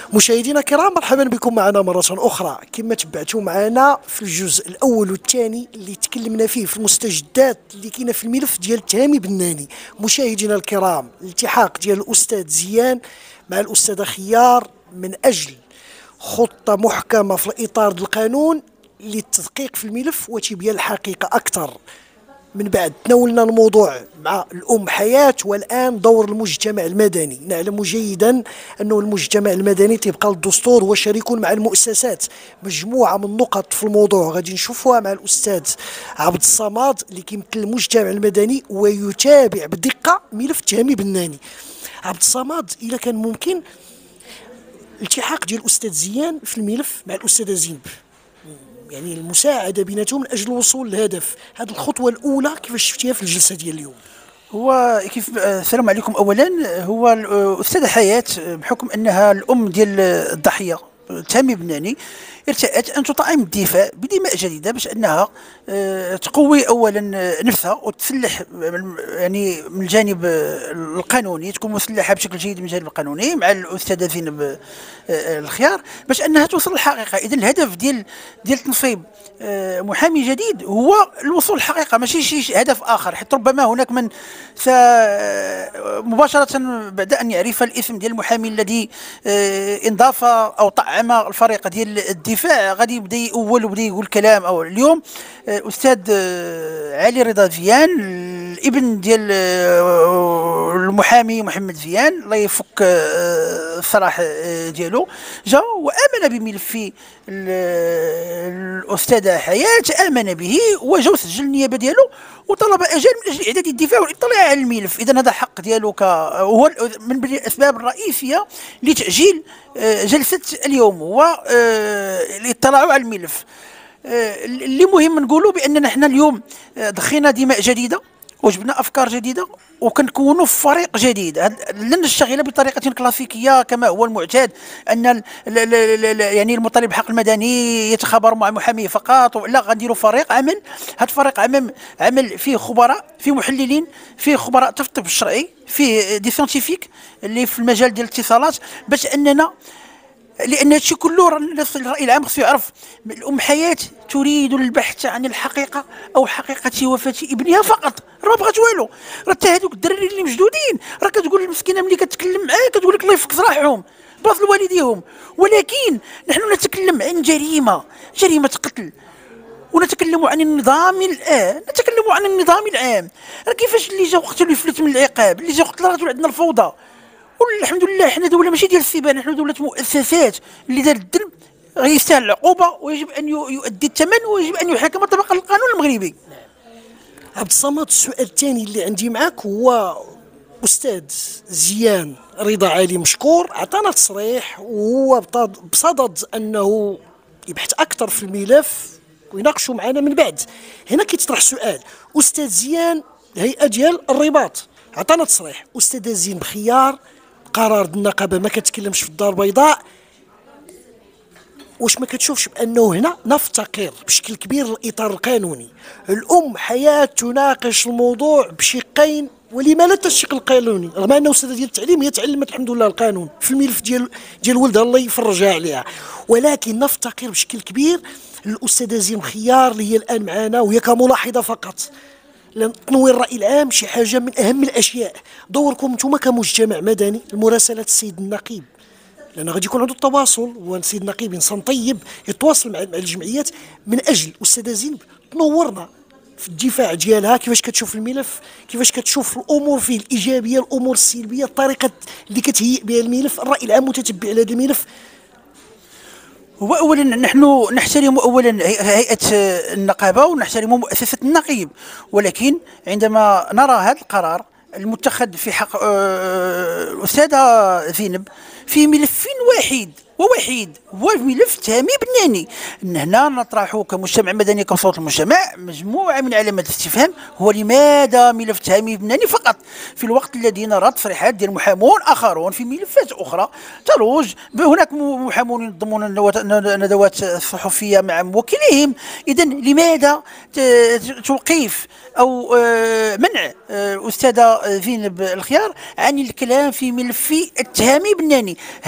مشاهدينا الكرام، مرحبا بكم معنا مرة أخرى. كما تبعتوا معنا في الجزء الأول والثاني اللي تكلمنا فيه في المستجدات اللي كاينه في الملف ديال تهامي بناني. مشاهدينا الكرام، الالتحاق ديال الأستاذ زيان مع الأستاذة خيار من أجل خطة محكمة في الإطار القانون للتدقيق في الملف وتبيان الحقيقة أكثر. من بعد تناولنا الموضوع مع الأم حياة، والآن دور المجتمع المدني. نعلم جيدا أنه المجتمع المدني طبقا للدستور هو شريك مع المؤسسات. مجموعة من النقط في الموضوع غادي نشوفوها مع الأستاذ عبد الصمد اللي كيمثل المجتمع المدني ويتابع بدقة ملف تهامي بناني. عبد الصمد، إذا كان ممكن الالتحاق ديال الأستاذ زيان في الملف مع الأستاذة زينب، يعني المساعدة بيناتهم من أجل الوصول للهدف. هذه الخطوة الأولى كيفاش شفتيها في الجلسة ديال اليوم؟ هو كيف السلام عليكم. اولا هو الاستاذه حياه بحكم انها الام ديال الضحيه تامي بناني ارتأت ان تطعم الدفاع بدماء جديده باش انها تقوي اولا نفسها وتسلح يعني من الجانب القانوني، تكون مسلحه بشكل جيد من الجانب القانوني مع الاستاذه زينب الخيار باش انها توصل للحقيقه. اذا الهدف ديال تنصيب محامي جديد هو الوصول للحقيقه، ماشي شي هدف اخر. حيت ربما هناك من مباشره بعد ان يعرف الاسم ديال المحامي الذي انضاف او طعم الفريق ديال الدفاع غادي يبدا يأول وبدا يقول كلام. او اليوم الاستاذ علي رضا زيان الابن ديال المحامي محمد زيان الله يفك الصراح ديالو، جا وامن بملف الاستاذه حياه، امن به وجا وسجل النيابه ديالو وطلب اجال من اجل اعداد الدفاع والاطلاع على الملف. اذا هذا حق ديالو هو من الاسباب الرئيسيه لتاجيل جلسه اليوم هو الاطلاع على الملف. اللي مهم نقولوا باننا احنا اليوم ضخينا دماء جديده وجبنا افكار جديده وكنكونوا في فريق جديد. لن نشتغل بطريقه كلاسيكيه كما هو المعتاد ان يعني المطالب بالحق المدني يتخابر مع محامي فقط. لا، غنديروا فريق عمل. هذا فريق عمل فيه خبراء، فيه محللين، فيه خبراء في الطب الشرعي، فيه دي سيانتيفيك اللي في المجال ديال الاتصالات، باش اننا لان هادشي كله الراي العام خصو يعرف. الام حياه تريد البحث عن الحقيقه او حقيقه وفاه ابنها فقط، راه ما بغات والو. راه حتى هذوك الدراري اللي مجدودين راه كتقول المسكينه ملي كتكلم معاه كتقول لك الله يفك صراحهم باطل والديهم. ولكن نحن نتكلم عن جريمه قتل، ونتكلم عن النظام الان، نتكلم عن النظام العام. راه كيفاش اللي جا وقتلو يفلت من العقاب، اللي جا وقتل راه عندنا الفوضى. والحمد لله حنا دوله ماشي ديال السبان، حنا دوله مؤسسات. اللي دار الذنب غيستاهل العقوبه ويجب ان يؤدي الثمن ويجب ان يحاكم طبقا للقانون المغربي. عبد الصمد، السؤال الثاني اللي عندي معك هو أستاذ زيان رضا علي مشكور عطانا تصريح وهو بصدد أنه يبحث أكثر في الملف ويناقشوا معنا من بعد. هنا كيتطرح سؤال. أستاذ زيان الهيئة ديال الرباط عطانا تصريح، أستاذة زين بخيار قرار النقابة ما كتكلمش في الدار البيضاء. واش ما كتشوفش بانه هنا نفتقر بشكل كبير للاطار القانوني؟ الام حياه تناقش الموضوع بشقين، ولما لا الشق القانوني، رغم انه استاذه ديال التعليم هي تعلمت الحمد لله القانون في الملف ديال ولدها الله يفرجها عليها. ولكن نفتقر بشكل كبير للاستاذه زين خيار اللي هي الان معنا وهي كملاحظه فقط. لأن تنوير الرأي العام شي حاجة من أهم الأشياء. دوركم نتوما كمجتمع مدني المراسلات السيد النقيب، لأن غادي يكون عنده التواصل، والسيد النقيب إنسان طيب يتواصل مع الجمعيات من أجل أستاذة زينب تنورنا في الدفاع ديالها. كيفاش كتشوف الملف، كيفاش كتشوف الأمور فيه، الإيجابية الأمور السلبية، الطريقة اللي كتهيئ بها الملف، الرأي العام متتبع لهذا الملف. هو اولا نحن نحترم اولا هيئه النقابه ونحترم مؤسسه النقيب، ولكن عندما نرى هذا القرار المتخذ في حق الاستاذه زينب في ملف ووحيد هو ملف تهامي بناني، هنا نطرح كمجتمع مدني كصوت المجتمع مجموعه من علامات الاستفهام. هو لماذا ملف تهامي بناني فقط في الوقت الذي نرى تصريحات ديال محامون اخرون في ملفات اخرى تروج؟ هناك محامون ينظمون الندوات الصحفيه مع موكليهم. اذا لماذا توقيف او منع الاستاذه زينب الخيار عن الكلام في ملف التهامي بناني؟ هنا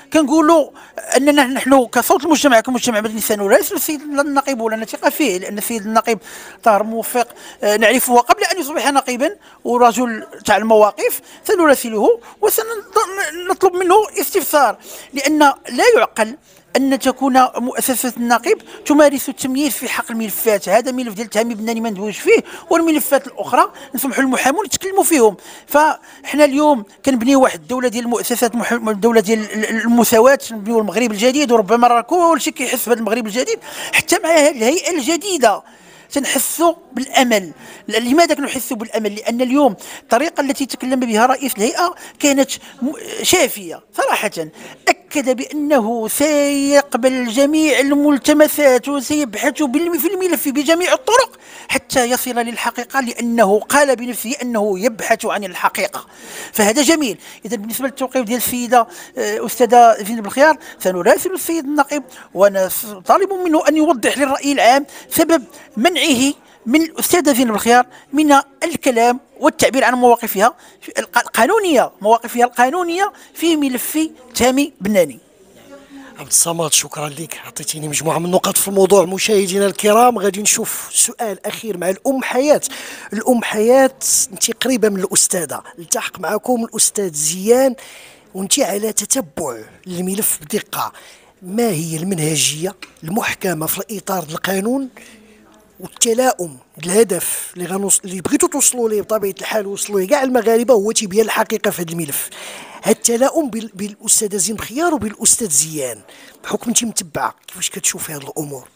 كنقولوا اننا نحن كصوت المجتمع كمجتمع مدني سنراسل السيد النقيب ولا نثق فيه، لان السيد النقيب طاهر موفق نعرفه قبل ان يصبح نقيبا ورجل تاع المواقف، سنراسله وسنطلب منه استفسار، لان لا يعقل أن تكون مؤسسة النقيب تمارس التمييز في حق الملفات. هذا ملف ديال التهامي بناني ما ندويش فيه، والملفات الأخرى نسمحوا للمحامون يتكلموا فيهم. فاحنا اليوم كنبنيو واحد الدولة ديال المؤسسات، الدولة ديال المساواة، نبنيو المغرب الجديد، وربما راه كلشي كيحس بهذا المغرب الجديد. حتى مع هذه الهيئة الجديدة سنحسوا بالامل. لماذا نحس بالامل؟ لان اليوم الطريقه التي تكلم بها رئيس الهيئه كانت شافيه صراحه. اكد بانه سيقبل جميع الملتمسات وسيبحث في الملف بجميع الطرق حتى يصل للحقيقه، لانه قال بنفسه انه يبحث عن الحقيقه. فهذا جميل. اذا بالنسبه للتوقيف ديال السيده استاذه زينب الخيار، سنراسل السيد النقيب ونطالب منه ان يوضح للراي العام سبب منعه من الأستاذة زينب الخيار من الكلام والتعبير عن مواقفها القانونية، مواقفها القانونية في ملف تامي بناني. عبد الصمد، شكرا لك، عطيتيني مجموعة من النقاط في الموضوع. مشاهدينا الكرام، غادي نشوف سؤال أخير مع الأم حياة. الأم حياة، أنت قريبة من الأستاذة، التحق معكم الأستاذ زيان وأنت على تتبع الملف بدقة. ما هي المنهجية المحكمة في الإطار القانون والتلاؤم الهدف اللي بغيتوا توصلوا ليه بطبيعه الحال وصلوا ليه كاع المغاربه هو تبيان الحقيقه في هذا الملف؟ هذا التلاؤم بالاستاذه زينب خيار وبالاستاذ زيان، بحكم انت متبعه، كيفاش كتشوفي هذه الامور؟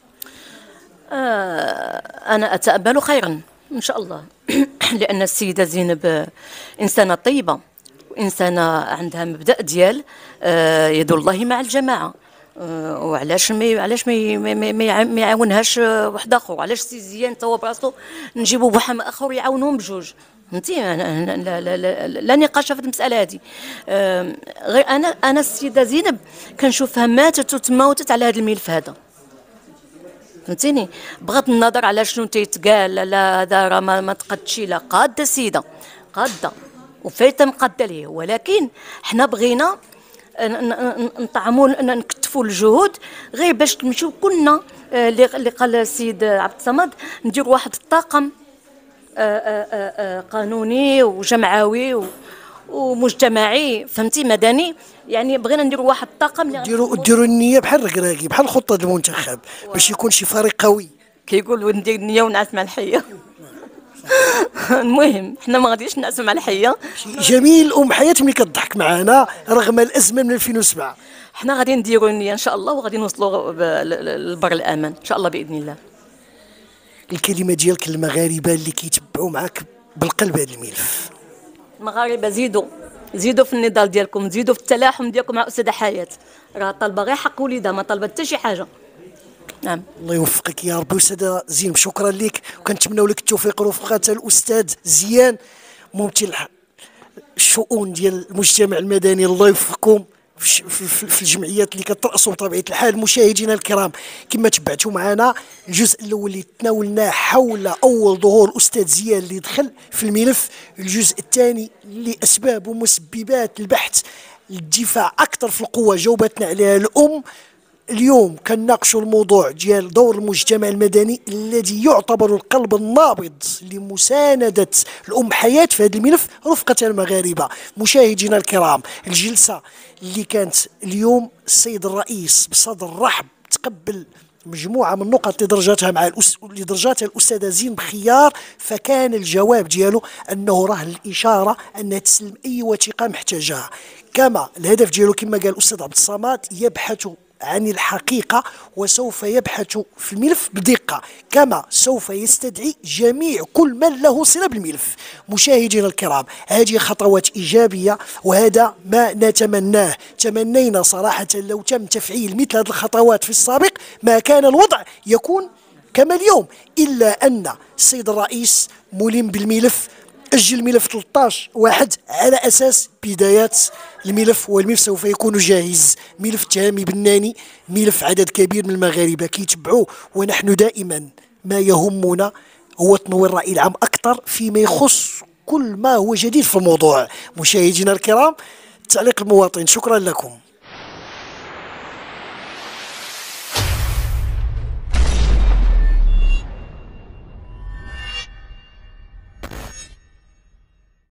انا اتامل خيرا ان شاء الله لان السيده زينب انسانه طيبه وانسانه عندها مبدا ديال يد الله مع الجماعه. وعلاش ما يعاونهاش واحد اخر؟ علاش سي زيان توا براسو نجيبوا محامي اخر يعاونهم بجوج؟ فهمتي؟ لا نقاش في المساله هذه. غير انا السيده زينب كنشوفها ماتت وتموتت على هذا الملف هذا، فهمتيني؟ بغض النظر على شنو تيتقال، لا هذا راه ما تقدش، لا قاده السيده قاده وفايته مقاده ليه، ولكن حنا بغينا نطعموا نكتفوا الجهود غير باش نمشيو كلنا اللي قال السيد عبد الصمد، نديروا واحد الطاقم قانوني وجمعوي ومجتمعي، فهمتي؟ مدني. يعني بغينا نديروا واحد الطاقم ديروا النيه بحال الركراكي، بحال خطه المنتخب، باش يكون شي فريق قوي. كيقولوا ندير النيه ونعس مع الحيه. المهم حنا ما غاديش نعسوا مع الحيه. جميل. ام حياه ملي كتضحك معنا رغم الازمه من 2007. حنا غادي نديروا النيه ان شاء الله وغادي نوصلوا للبر الامان ان شاء الله باذن الله. الكلمه ديالك للمغاربه اللي كيتبعوا معك بالقلب هذا الملف. المغاربه زيدوا في النضال ديالكم، زيدوا في التلاحم ديالكم مع استاذه حياه، راه طالبه غير حق وليدها، ما طالبه حتى شي حاجه. نعم. الله يوفقك يا ربي. استاذه زينب، شكرا لك، وكنتمناو لك التوفيق رفقه الاستاذ زيان ممثل الشؤون ديال المجتمع المدني. الله يوفقكم في الجمعيات اللي كترأسوا بطبيعه الحال. مشاهدينا الكرام، كما تبعتوا معنا الجزء الاول اللي تناولناه حول اول ظهور الاستاذ زيان اللي دخل في الملف، الجزء الثاني لاسباب ومسببات البحث الدفاع اكثر في القوه جاوبتنا عليها الام. اليوم كنناقشوا الموضوع ديال دور المجتمع المدني الذي يعتبر القلب النابض لمساندة الأم حياة في هذا الملف رفقة المغاربة. مشاهدينا الكرام، الجلسة اللي كانت اليوم السيد الرئيس بصدر رحب تقبل مجموعة من النقط لدرجاتها الأستاذة زينب خيار، فكان الجواب ديالو أنه راه الإشارة أنها تسلم أي وثيقة محتاجها. كما الهدف ديالو كما قال الأستاذ عبد الصمد يبحث عن الحقيقة، وسوف يبحث في الملف بدقة، كما سوف يستدعي جميع كل من له صلة بالملف. مشاهدينا الكرام، هذه خطوات إيجابية وهذا ما نتمناه. تمنينا صراحة لو تم تفعيل مثل هذه الخطوات في السابق ما كان الوضع يكون كما اليوم، إلا أن السيد الرئيس ملم بالملف، أجل الملف 13/1 على أساس بدايات الملف، والملف سوف يكون جاهز. ملف تهامي بناني، ملف عدد كبير من المغاربة كيتبعوه، ونحن دائما ما يهمنا هو تنوير الرأي العام أكثر فيما يخص كل ما هو جديد في الموضوع. مشاهدينا الكرام، تعليق المواطن. شكرا لكم.